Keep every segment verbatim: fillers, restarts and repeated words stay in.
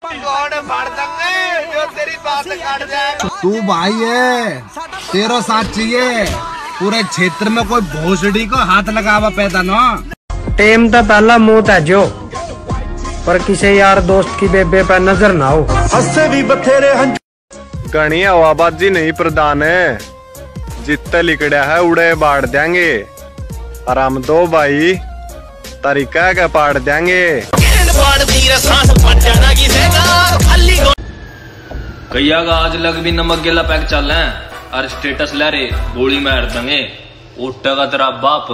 जो तेरी बात काट जाए। तू भाई है, तेरा साथ चाहिए। पूरे क्षेत्र में कोई भोसड़ी को हाथ लगावा पैदा ना। टेम तो पहला मुंह तैजो, पर किसी यार दोस्त की बेबे पर नजर ना हो। हंसे भी बथेरे हंस घनी हवाबाजी नहीं प्रधान है, जितने लिखड़ा है उड़े बाढ़ देंगे। और हम दो भाई तरीका का पाड़ देंगे। कैया का आज लग भी नमक गिला पैक चल है और स्टेटस ले रे गोली मार देंगे। ओटा का तेरा बाप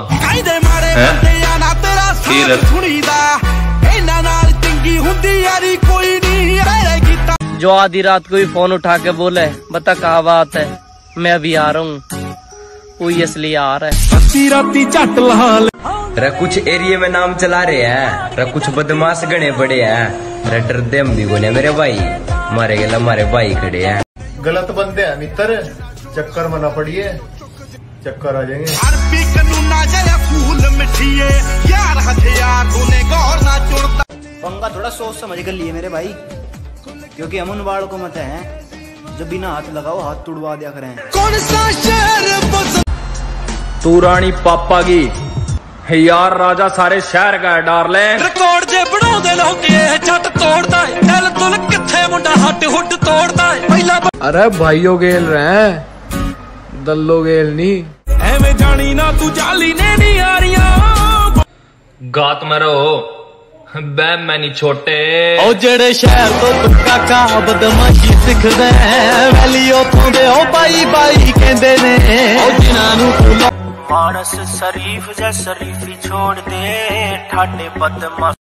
जो आधी रात को ही फोन उठा के बोले बता कहाँ बात है, मैं अभी आ रहा हूँ, कोई असली आ रहा है। रे कुछ एरिया में नाम चला रहे हैं, रे कुछ बदमाश गणे बड़े हैं। रे डर दे हम भी कोने मेरे भाई, मारे गए हमारे भाई खड़े हैं। गलत बंदे हैं मित्र, चक्कर में ना पड़िए, चक्कर आ जाएंगे। पंगा थोड़ा सोच समझ कर लिए मेरे भाई, क्योंकि हम उन बाल को मत हैं जब बिना हाथ लगाओ हाथ तुड़वा दिया करें। कौन सा शहर तू रानी पापा की यार राजा सारे शहर का डार्ले। रिकॉर्ड जे बनाउंदे लोग जट तोड़दा है, दिल तुल किथे मुंडा हट हुड तोड़दा है। पहला अरे भाइयों गेल रहे दल्लो गेल नी, एवें जानी ना तू जाली ने नहीं आ रिया। गात मरो बे मैनी छोटे ओ जेड़े शहर तो तुक्का का बदमाशी सिखदे वैली उथों दे ओ बाई बाई कहंदे ने। ओ जिन्हां नूं पारस शरीफ जै शरीफी छोड़ दे ठाडे बदमाश